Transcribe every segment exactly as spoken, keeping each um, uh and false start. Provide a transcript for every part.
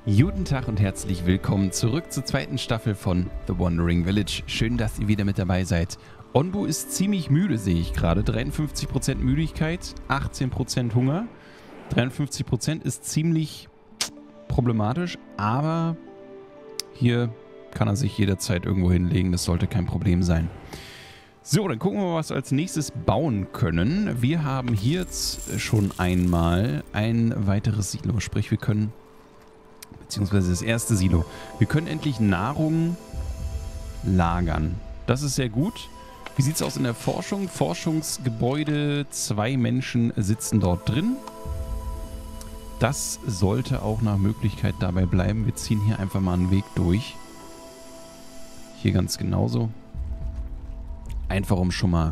Guten Tag und herzlich willkommen zurück zur zweiten Staffel von The Wandering Village. Schön, dass ihr wieder mit dabei seid. Onbu ist ziemlich müde, sehe ich gerade. dreiundfünfzig Prozent Müdigkeit, achtzehn Prozent Hunger. dreiundfünfzig Prozent ist ziemlich problematisch, aber hier kann er sich jederzeit irgendwo hinlegen. Das sollte kein Problem sein. So, dann gucken wir mal, was wir als nächstes bauen können. Wir haben hier jetzt schon einmal ein weiteres Silo, sprich wir können... beziehungsweise das erste Silo. Wir können endlich Nahrung lagern. Das ist sehr gut. Wie sieht es aus in der Forschung? Forschungsgebäude, zwei Menschen sitzen dort drin. Das sollte auch nach Möglichkeit dabei bleiben. Wir ziehen hier einfach mal einen Weg durch. Hier ganz genauso. Einfach um schon mal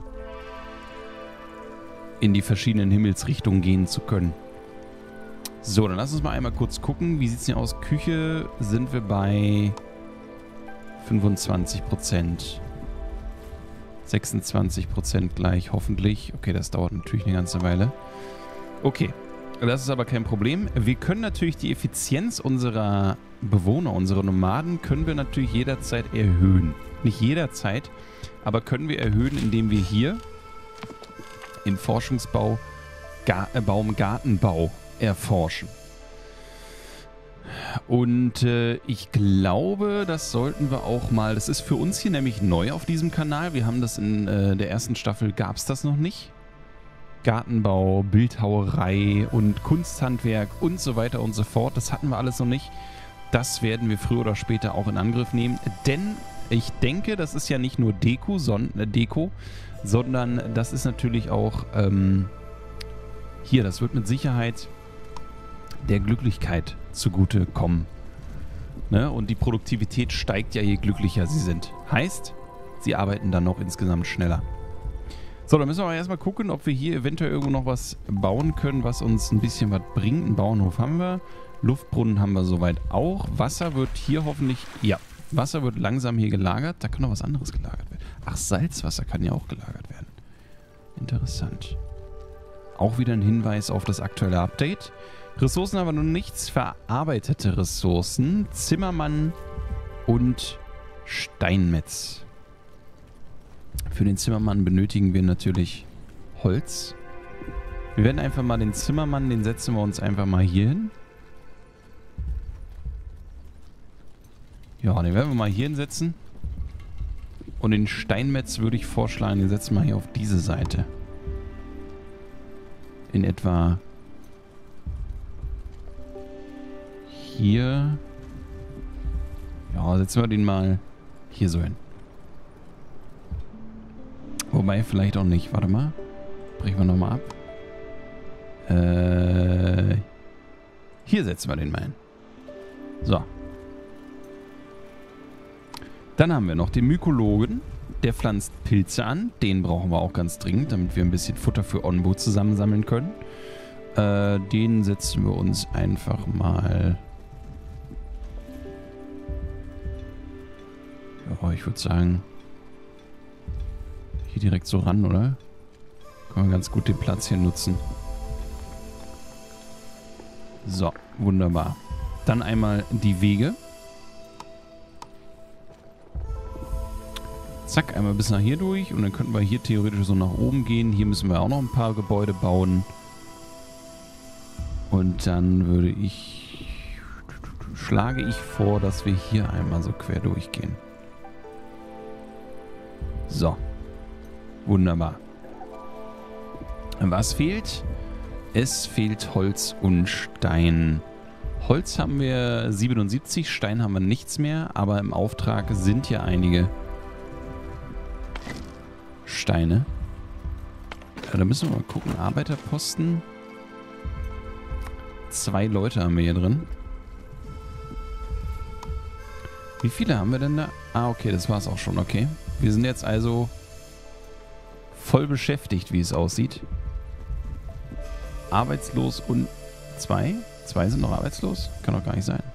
in die verschiedenen Himmelsrichtungen gehen zu können. So, dann lass uns mal einmal kurz gucken. Wie sieht es denn aus? Küche sind wir bei fünfundzwanzig Prozent. sechsundzwanzig Prozent gleich, hoffentlich. Okay, das dauert natürlich eine ganze Weile. Okay, das ist aber kein Problem. Wir können natürlich die Effizienz unserer Bewohner, unserer Nomaden, können wir natürlich jederzeit erhöhen. Nicht jederzeit, aber können wir erhöhen, indem wir hier im Forschungsbau Gar äh, Baumgartenbau erforschen. Und äh, ich glaube, das sollten wir auch mal, das ist für uns hier nämlich neu auf diesem Kanal. Wir haben das in äh, der ersten Staffel, gab es das noch nicht. Gartenbau, Bildhauerei und Kunsthandwerk und so weiter und so fort. Das hatten wir alles noch nicht. Das werden wir früher oder später auch in Angriff nehmen. Denn ich denke, das ist ja nicht nur Deko, son äh, Deko sondern das ist natürlich auch ähm, hier, das wird mit Sicherheit der Glücklichkeit zugute kommen. Ne? Und die Produktivität steigt ja, je glücklicher sie sind. Heißt, sie arbeiten dann noch insgesamt schneller. So, dann müssen wir aber erstmal gucken, ob wir hier eventuell irgendwo noch was bauen können, was uns ein bisschen was bringt. Einen Bauernhof haben wir. Luftbrunnen haben wir soweit auch. Wasser wird hier hoffentlich... Ja, Wasser wird langsam hier gelagert. Da kann noch was anderes gelagert werden. Ach, Salzwasser kann ja auch gelagert werden. Interessant. Auch wieder ein Hinweis auf das aktuelle Update. Ressourcen haben wir noch nichts. Verarbeitete Ressourcen. Zimmermann und Steinmetz. Für den Zimmermann benötigen wir natürlich Holz. Wir werden einfach mal den Zimmermann, den setzen wir uns einfach mal hier hin. Ja, den werden wir mal hier hinsetzen. Und den Steinmetz würde ich vorschlagen, den setzen wir hier auf diese Seite. In etwa hier. Ja, setzen wir den mal hier so hin. Wobei, vielleicht auch nicht. Warte mal. Brechen wir nochmal ab. Äh, hier setzen wir den mal hin. So. Dann haben wir noch den Mykologen. Der pflanzt Pilze an. Den brauchen wir auch ganz dringend, damit wir ein bisschen Futter für Onbu zusammensammeln können. Äh, den setzen wir uns einfach mal... Ja, ich würde sagen... Hier direkt so ran, oder? Können wir ganz gut den Platz hier nutzen. So, wunderbar. Dann einmal die Wege. Zack, einmal bis nach hier durch und dann könnten wir hier theoretisch so nach oben gehen. Hier müssen wir auch noch ein paar Gebäude bauen. Und dann würde ich... schlage ich vor, dass wir hier einmal so quer durchgehen. So. Wunderbar. Was fehlt? Es fehlt Holz und Stein. Holz haben wir siebenundsiebzig, Stein haben wir nichts mehr, aber im Auftrag sind ja einige Steine. Ja, da müssen wir mal gucken. Arbeiterposten. Zwei Leute haben wir hier drin. Wie viele haben wir denn da? Ah, okay, das war's auch schon. Okay. Wir sind jetzt also voll beschäftigt, wie es aussieht. Arbeitslos und zwei? Zwei sind noch arbeitslos? Kann doch gar nicht sein.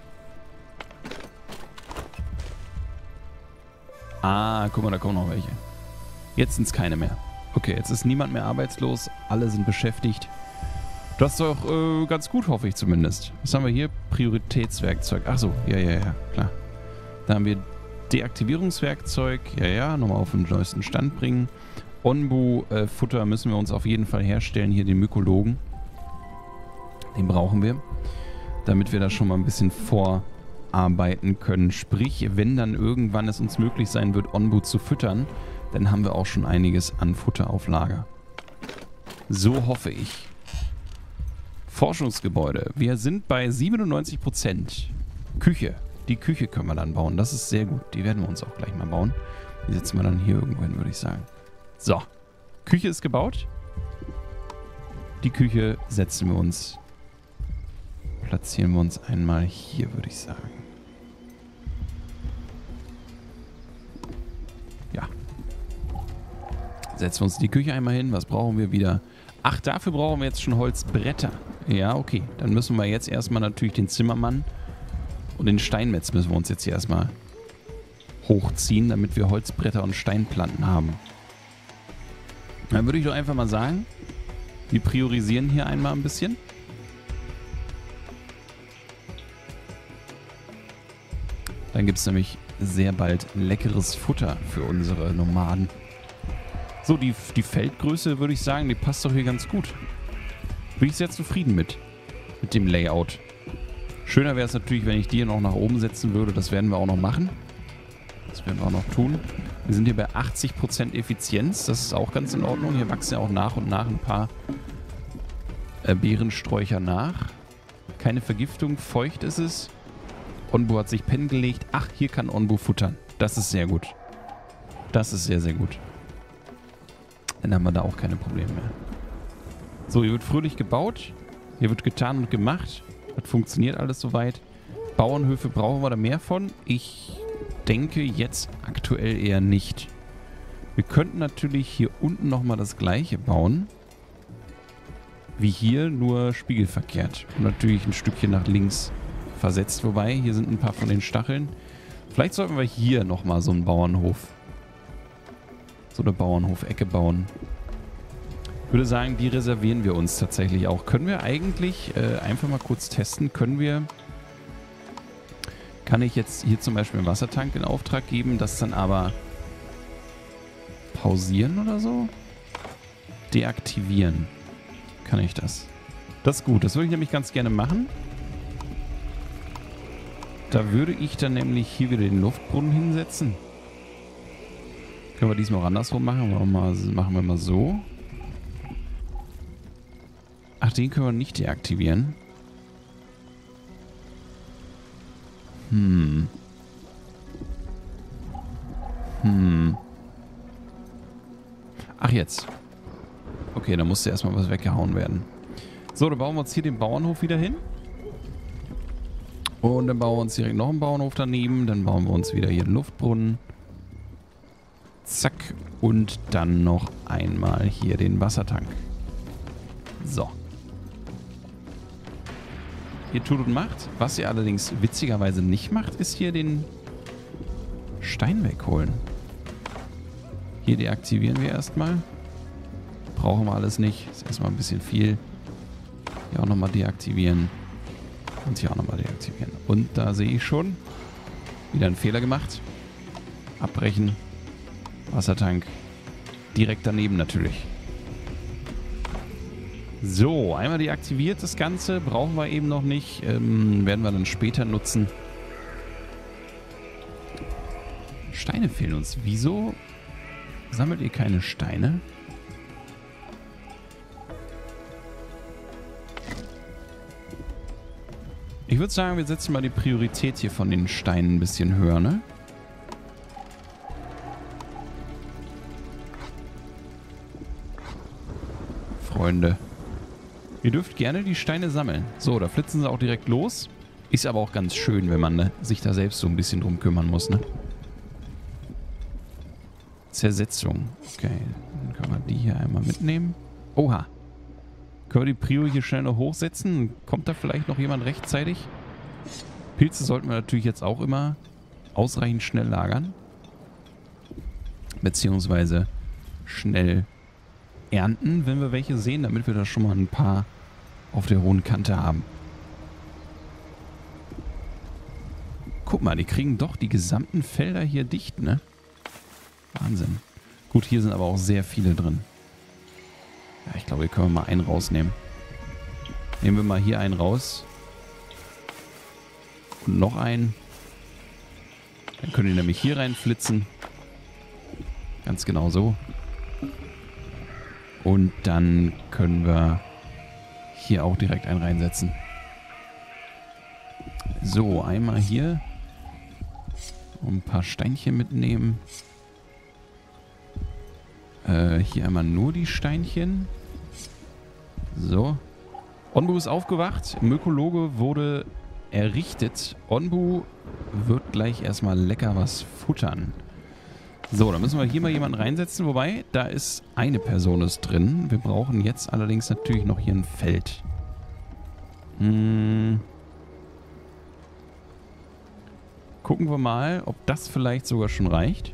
Ah, guck mal, da kommen noch welche. Jetzt sind es keine mehr. Okay, jetzt ist niemand mehr arbeitslos. Alle sind beschäftigt. Das ist doch äh, ganz gut, hoffe ich zumindest. Was haben wir hier? Prioritätswerkzeug. Achso, ja, ja, ja, klar. Da haben wir Deaktivierungswerkzeug. Ja, ja, nochmal auf den neuesten Stand bringen. Onbu-Futter äh, müssen wir uns auf jeden Fall herstellen. Hier den Mykologen. Den brauchen wir. Damit wir da schon mal ein bisschen vorarbeiten können. Sprich, wenn dann irgendwann es uns möglich sein wird, Onbu zu füttern, dann haben wir auch schon einiges an Futter auf Lager. So hoffe ich. Forschungsgebäude. Wir sind bei siebenundneunzig Prozent. Küche. Die Küche können wir dann bauen. Das ist sehr gut. Die werden wir uns auch gleich mal bauen. Die setzen wir dann hier irgendwo hin, würde ich sagen. So. Küche ist gebaut. Die Küche setzen wir uns. Platzieren wir uns einmal hier, würde ich sagen. Ja. Setzen wir uns die Küche einmal hin. Was brauchen wir wieder? Ach, dafür brauchen wir jetzt schon Holzbretter. Ja, okay. Dann müssen wir jetzt erstmal natürlich den Zimmermann und den Steinmetz müssen wir uns jetzt hier erstmal hochziehen, damit wir Holzbretter und Steinplatten haben. Dann würde ich doch einfach mal sagen, wir priorisieren hier einmal ein bisschen. Dann gibt es nämlich sehr bald leckeres Futter für unsere Nomaden. So, die, die Feldgröße würde ich sagen, die passt doch hier ganz gut. Bin ich sehr zufrieden mit, mit dem Layout. Schöner wäre es natürlich, wenn ich die hier noch nach oben setzen würde. Das werden wir auch noch machen. Das werden wir auch noch tun. Wir sind hier bei achtzig Prozent Effizienz. Das ist auch ganz in Ordnung. Hier wachsen ja auch nach und nach ein paar äh, Beerensträucher nach. Keine Vergiftung, feucht ist es. Onbu hat sich pennen gelegt. Ach, hier kann Onbu futtern. Das ist sehr gut. Das ist sehr, sehr gut. Dann haben wir da auch keine Probleme mehr. So, hier wird fröhlich gebaut. Hier wird getan und gemacht. Das funktioniert alles soweit. Bauernhöfe brauchen wir da mehr von. Ich denke jetzt aktuell eher nicht. Wir könnten natürlich hier unten nochmal das gleiche bauen. Wie hier, nur spiegelverkehrt. Und natürlich ein Stückchen nach links versetzt. Wobei, hier sind ein paar von den Stacheln. Vielleicht sollten wir hier nochmal so einen Bauernhof, so eine Bauernhof-Ecke bauen. Ich würde sagen, die reservieren wir uns tatsächlich auch. Können wir eigentlich äh, einfach mal kurz testen? Können wir... Kann ich jetzt hier zum Beispiel einen Wassertank in Auftrag geben, das dann aber pausieren oder so? Deaktivieren. Kann ich das? Das ist gut. Das würde ich nämlich ganz gerne machen. Da würde ich dann nämlich hier wieder den Luftbrunnen hinsetzen. Können wir diesmal auch andersrum machen? Machen wir mal, machen wir mal so. Ach, den können wir nicht deaktivieren. Hm. Hm. Ach, jetzt. Okay, da musste erstmal was weggehauen werden. So, dann bauen wir uns hier den Bauernhof wieder hin. Und dann bauen wir uns direkt noch einen Bauernhof daneben. Dann bauen wir uns wieder hier einen Luftbrunnen. Zack. Und dann noch einmal hier den Wassertank. So. Ihr tut und macht. Was ihr allerdings witzigerweise nicht macht, ist hier den Stein wegholen. Hier deaktivieren wir erstmal. Brauchen wir alles nicht. Ist erstmal ein bisschen viel. Hier auch nochmal deaktivieren. Und hier auch nochmal deaktivieren. Und da sehe ich schon wieder einen Fehler gemacht. Abbrechen. Wassertank. Direkt daneben natürlich. So, einmal deaktiviert das Ganze. Brauchen wir eben noch nicht. Ähm, werden wir dann später nutzen. Steine fehlen uns. Wieso sammelt ihr keine Steine? Ich würde sagen, wir setzen mal die Priorität hier von den Steinen ein bisschen höher, ne? Freunde. Ihr dürft gerne die Steine sammeln. So, da flitzen sie auch direkt los. Ist aber auch ganz schön, wenn man ne, sich da selbst so ein bisschen drum kümmern muss, ne? Zersetzung. Okay, dann können wir die hier einmal mitnehmen. Oha. Können wir die Prio hier schnell noch hochsetzen? Kommt da vielleicht noch jemand rechtzeitig? Pilze sollten wir natürlich jetzt auch immer ausreichend schnell lagern. Beziehungsweise schnell ernten, wenn wir welche sehen, damit wir da schon mal ein paar auf der hohen Kante haben. Guck mal, die kriegen doch die gesamten Felder hier dicht, ne? Wahnsinn. Gut, hier sind aber auch sehr viele drin. Ja, ich glaube, hier können wir mal einen rausnehmen. Nehmen wir mal hier einen raus. Und noch einen. Dann können die nämlich hier reinflitzen. Ganz genau so. Und dann können wir hier auch direkt einen reinsetzen. So, einmal hier. Und ein paar Steinchen mitnehmen. Äh, hier einmal nur die Steinchen. So. Onbu ist aufgewacht. Mykologe wurde errichtet. Onbu wird gleich erstmal lecker was futtern. So, dann müssen wir hier mal jemanden reinsetzen. Wobei, da ist eine Person ist drin. Wir brauchen jetzt allerdings natürlich noch hier ein Feld. Hm. Gucken wir mal, ob das vielleicht sogar schon reicht.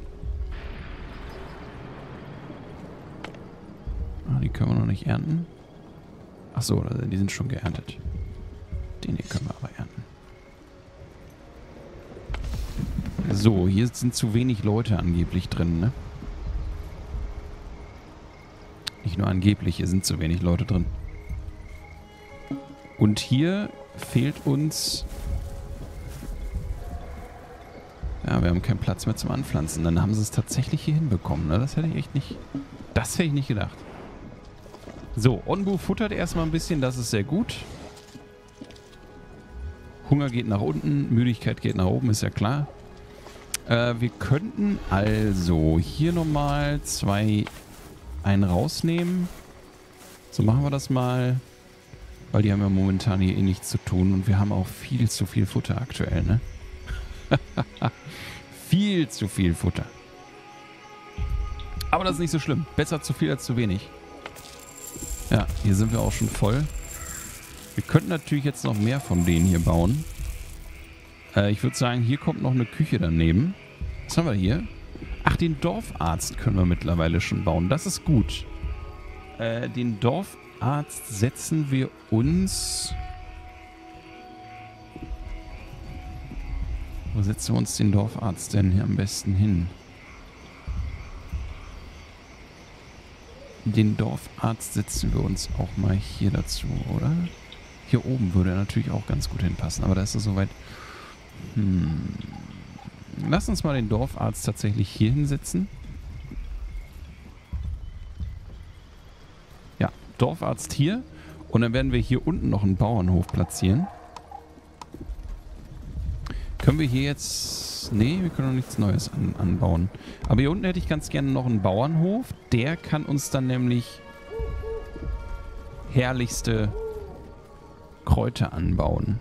Ah, die können wir noch nicht ernten. Achso, die sind schon geerntet. Den hier können wir aber ernten. So, hier sind zu wenig Leute angeblich drin, ne? Nicht nur angeblich, hier sind zu wenig Leute drin. Und hier fehlt uns... Ja, wir haben keinen Platz mehr zum Anpflanzen. Dann haben sie es tatsächlich hier hinbekommen, ne? Das hätte ich echt nicht... Das hätte ich nicht gedacht. So, Onbu futtert erstmal ein bisschen, das ist sehr gut. Hunger geht nach unten, Müdigkeit geht nach oben, ist ja klar. Äh, wir könnten also hier nochmal zwei einen rausnehmen. So machen wir das mal. Weil die haben ja momentan hier eh nichts zu tun und wir haben auch viel zu viel Futter aktuell, ne? Viel zu viel Futter. Aber das ist nicht so schlimm. Besser zu viel als zu wenig. Ja, hier sind wir auch schon voll. Wir könnten natürlich jetzt noch mehr von denen hier bauen. Äh, ich würde sagen, hier kommt noch eine Küche daneben. Was haben wir hier? Ach, den Dorfarzt können wir mittlerweile schon bauen. Das ist gut. Äh, den Dorfarzt setzen wir uns... Wo setzen wir uns den Dorfarzt denn hier am besten hin? Den Dorfarzt setzen wir uns auch mal hier dazu, oder? Hier oben würde er natürlich auch ganz gut hinpassen, aber da ist er soweit... Hm. Lass uns mal den Dorfarzt tatsächlich hier hinsetzen. Ja, Dorfarzt hier. Und dann werden wir hier unten noch einen Bauernhof platzieren. Können wir hier jetzt... Nee, wir können noch nichts Neues an, anbauen. Aber hier unten hätte ich ganz gerne noch einen Bauernhof. Der kann uns dann nämlich herrlichste Kräuter anbauen.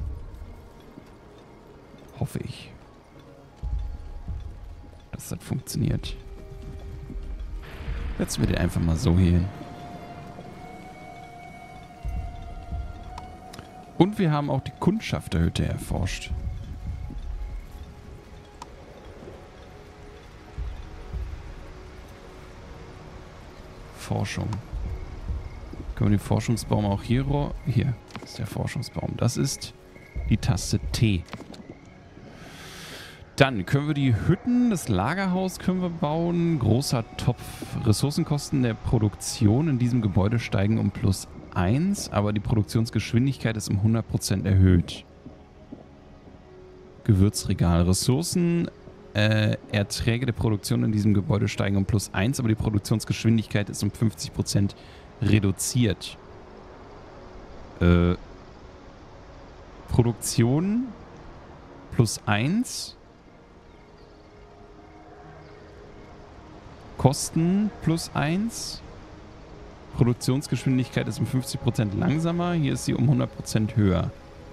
Hoffe ich. Dass das funktioniert. Setzen wir den einfach mal so hier hin. Und wir haben auch die Kundschafterhütte erforscht. Forschung. Können wir den Forschungsbaum auch hier... Hier ist der Forschungsbaum. Das ist die Taste T. Dann können wir die Hütten, das Lagerhaus können wir bauen. Großer Topf. Ressourcenkosten der Produktion in diesem Gebäude steigen um plus eins, aber die Produktionsgeschwindigkeit ist um hundert Prozent erhöht. Gewürzregal. Ressourcen... Äh, Erträge der Produktion in diesem Gebäude steigen um plus eins, aber die Produktionsgeschwindigkeit ist um fünfzig Prozent reduziert. Äh, Produktion plus eins. Kosten plus eins. Produktionsgeschwindigkeit ist um fünfzig Prozent langsamer. Hier ist sie um hundert Prozent höher.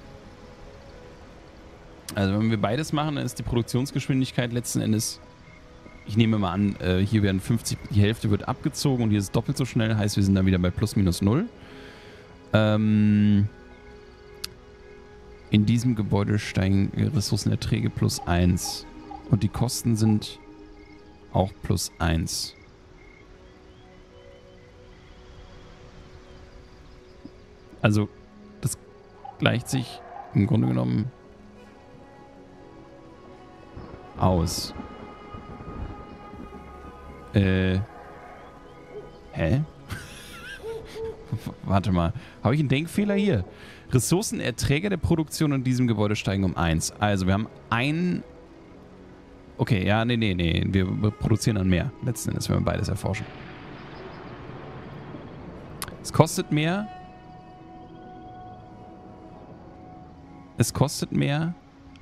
Also wenn wir beides machen, dann ist die Produktionsgeschwindigkeit letzten Endes, ich nehme mal an, äh, hier werden fünfzig, die Hälfte wird abgezogen und hier ist es doppelt so schnell, heißt wir sind dann wieder bei plus minus null. Ähm, in diesem Gebäude steigen Ressourcenerträge plus eins und die Kosten sind auch plus eins. Also, das gleicht sich im Grunde genommen aus. Äh. Hä? Warte mal. Habe ich einen Denkfehler hier? Ressourcenerträge der Produktion in diesem Gebäude steigen um eins. Also, wir haben ein... Okay, ja, nee, nee, nee. Wir produzieren dann mehr. Letzten Endes, wenn wir beides erforschen. Es kostet mehr. Es kostet mehr.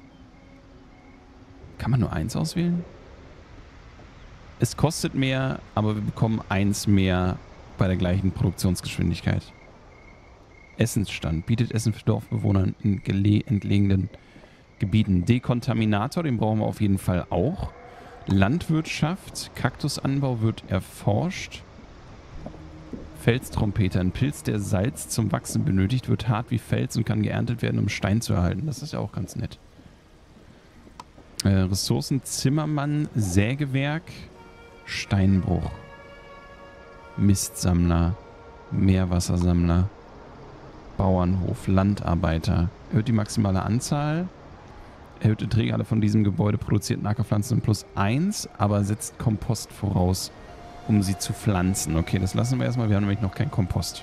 Kann man nur eins auswählen? Es kostet mehr, aber wir bekommen eins mehr bei der gleichen Produktionsgeschwindigkeit. Essensstand. Bietet Essen für Dorfbewohner in entlegenen Gebieten. Dekontaminator, den brauchen wir auf jeden Fall auch. Landwirtschaft. Kaktusanbau wird erforscht. Felstrompeter. Ein Pilz, der Salz zum Wachsen benötigt, wird hart wie Fels und kann geerntet werden, um Stein zu erhalten. Das ist ja auch ganz nett. Äh, Ressourcen. Zimmermann. Sägewerk. Steinbruch. Mistsammler. Meerwassersammler. Bauernhof. Landarbeiter. Erhöht die maximale Anzahl. Erhöhte Träger von diesem Gebäude produzierten Ackerpflanzen plus eins, aber setzt Kompost voraus, um sie zu pflanzen. Okay, das lassen wir erstmal. Wir haben nämlich noch keinen Kompost.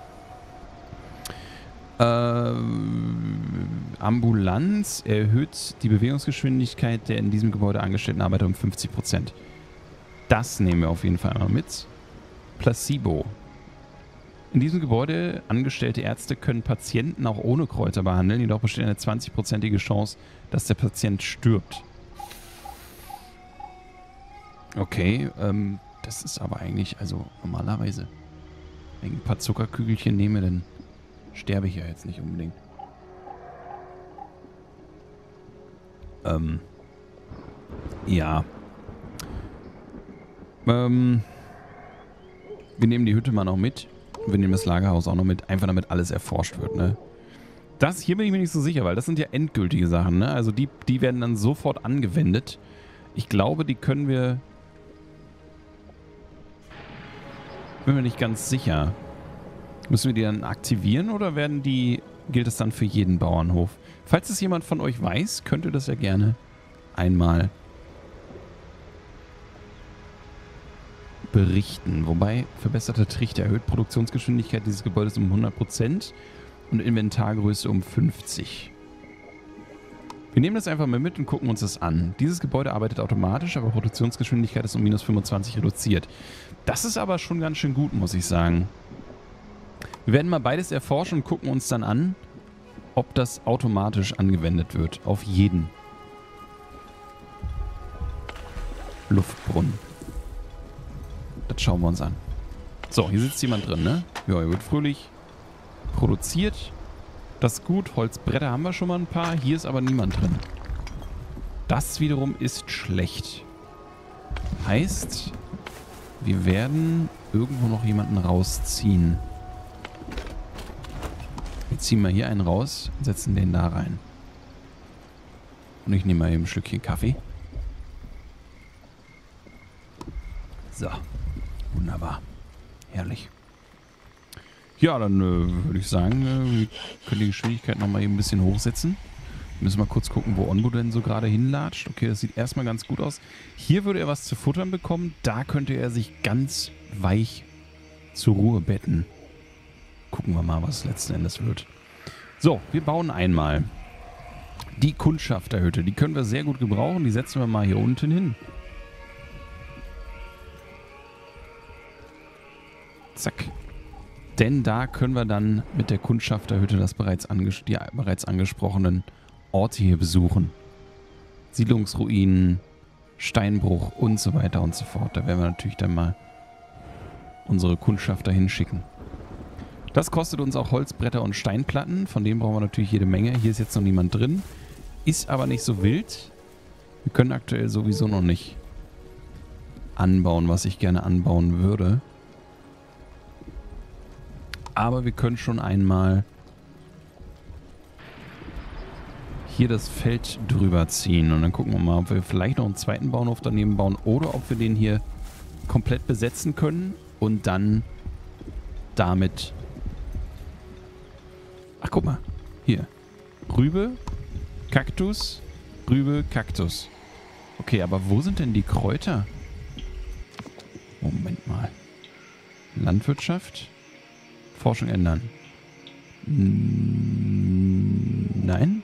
Äh, Ambulanz erhöht die Bewegungsgeschwindigkeit der in diesem Gebäude angestellten Arbeiter um fünfzig Prozent. Das nehmen wir auf jeden Fall einmal mit. Placebo. In diesem Gebäude angestellte Ärzte können Patienten auch ohne Kräuter behandeln, jedoch besteht eine zwanzig-prozentige Chance, dass der Patient stirbt. Okay, ähm, das ist aber eigentlich, also normalerweise, wenn ich ein paar Zuckerkügelchen nehme, dann sterbe ich ja jetzt nicht unbedingt. Ähm, ja. Ähm, wir nehmen die Hütte mal noch mit. Wir nehmen das Lagerhaus auch noch mit, einfach damit alles erforscht wird, ne? Das hier bin ich mir nicht so sicher, weil das sind ja endgültige Sachen, ne? Also die, die werden dann sofort angewendet. Ich glaube, die können wir... Bin mir nicht ganz sicher. Müssen wir die dann aktivieren oder werden die... Gilt das dann für jeden Bauernhof? Falls es jemand von euch weiß, könnt ihr das ja gerne einmal berichten. Wobei, verbesserter Trichter erhöht Produktionsgeschwindigkeit dieses Gebäudes um hundert Prozent und Inventargröße um fünfzig. Wir nehmen das einfach mal mit und gucken uns das an. Dieses Gebäude arbeitet automatisch, aber Produktionsgeschwindigkeit ist um minus fünfundzwanzig reduziert. Das ist aber schon ganz schön gut, muss ich sagen. Wir werden mal beides erforschen und gucken uns dann an, ob das automatisch angewendet wird. Auf jeden. Luftbrunnen. Das schauen wir uns an. So, hier sitzt jemand drin, ne? Ja, hier wird fröhlich produziert. Das ist gut. Holzbretter haben wir schon mal ein paar. Hier ist aber niemand drin. Das wiederum ist schlecht. Heißt, wir werden irgendwo noch jemanden rausziehen. Wir ziehen mal hier einen raus und setzen den da rein. Und ich nehme mal eben ein Stückchen Kaffee. So. Wunderbar. Herrlich. Ja, dann äh, würde ich sagen, äh, wir können die Geschwindigkeit nochmal eben ein bisschen hochsetzen. Müssen wir mal kurz gucken, wo Onbo denn so gerade hinlatscht. Okay, das sieht erstmal ganz gut aus. Hier würde er was zu futtern bekommen. Da könnte er sich ganz weich zur Ruhe betten. Gucken wir mal, was letzten Endes wird. So, wir bauen einmal die Kundschafterhütte. Die können wir sehr gut gebrauchen. Die setzen wir mal hier unten hin. Zack. Denn da können wir dann mit der Kundschafterhütte das bereits anges die bereits angesprochenen Orte hier besuchen. Siedlungsruinen, Steinbruch und so weiter und so fort. Da werden wir natürlich dann mal unsere Kundschafter hinschicken. Das kostet uns auch Holzbretter und Steinplatten. Von denen brauchen wir natürlich jede Menge. Hier ist jetzt noch niemand drin. Ist aber nicht so wild. Wir können aktuell sowieso noch nicht anbauen, was ich gerne anbauen würde. Aber wir können schon einmal hier das Feld drüber ziehen. Und dann gucken wir mal, ob wir vielleicht noch einen zweiten Bauernhof daneben bauen oder ob wir den hier komplett besetzen können und dann damit Ach, guck mal. Hier. Rübe, Kaktus, Rübe, Kaktus. Okay, aber wo sind denn die Kräuter? Moment mal. Landwirtschaft. Forschung ändern. Nein.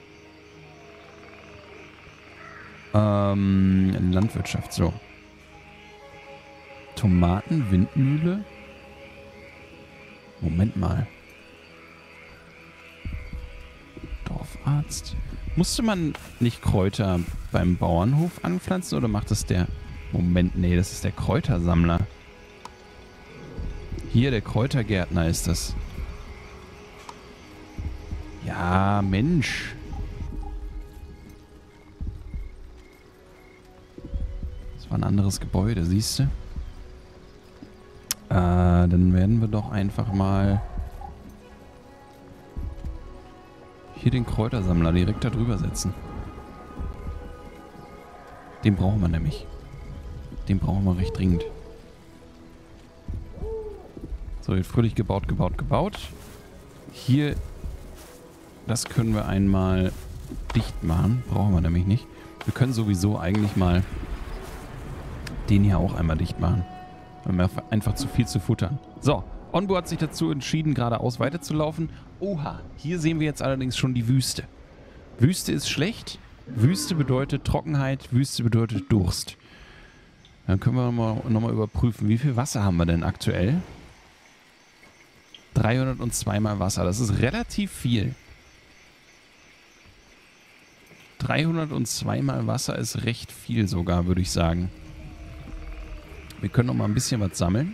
Ähm, Landwirtschaft, so. Tomaten, Windmühle. Moment mal. Dorfarzt. Musste man nicht Kräuter beim Bauernhof anpflanzen oder macht das der... Moment, nee, das ist der Kräutersammler. Hier, der Kräutergärtner ist das. Ja, Mensch. Das war ein anderes Gebäude, siehst du? Äh, dann werden wir doch einfach mal hier den Kräutersammler direkt da drüber setzen. Den brauchen wir nämlich. Den brauchen wir recht dringend. So, jetzt fröhlich gebaut, gebaut, gebaut. Hier, das können wir einmal dicht machen. Brauchen wir nämlich nicht. Wir können sowieso eigentlich mal den hier auch einmal dicht machen. Wir haben einfach zu viel zu futtern. So, Onbu hat sich dazu entschieden, geradeaus weiterzulaufen. Oha, hier sehen wir jetzt allerdings schon die Wüste. Wüste ist schlecht. Wüste bedeutet Trockenheit. Wüste bedeutet Durst. Dann können wir mal, nochmal überprüfen, wie viel Wasser haben wir denn aktuell? dreihundertzwei mal Wasser. Das ist relativ viel. dreihundertzwei mal Wasser ist recht viel sogar, würde ich sagen. Wir können noch mal ein bisschen was sammeln.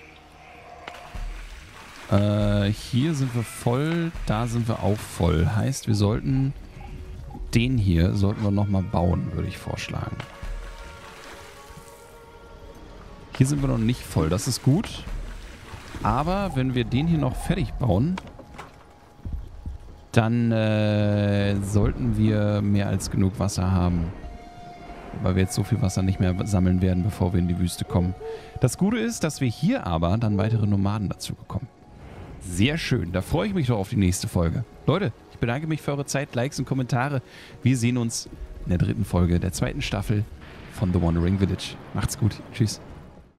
Äh, hier sind wir voll, da sind wir auch voll. Heißt, wir sollten den hier, sollten wir noch mal bauen, würde ich vorschlagen. Hier sind wir noch nicht voll, das ist gut. Aber wenn wir den hier noch fertig bauen, dann äh, sollten wir mehr als genug Wasser haben. Weil wir jetzt so viel Wasser nicht mehr sammeln werden, bevor wir in die Wüste kommen. Das Gute ist, dass wir hier aber dann weitere Nomaden dazu bekommen. Sehr schön, da freue ich mich doch auf die nächste Folge. Leute, ich bedanke mich für eure Zeit, Likes und Kommentare. Wir sehen uns in der dritten Folge der zweiten Staffel von The Wandering Village. Macht's gut, tschüss.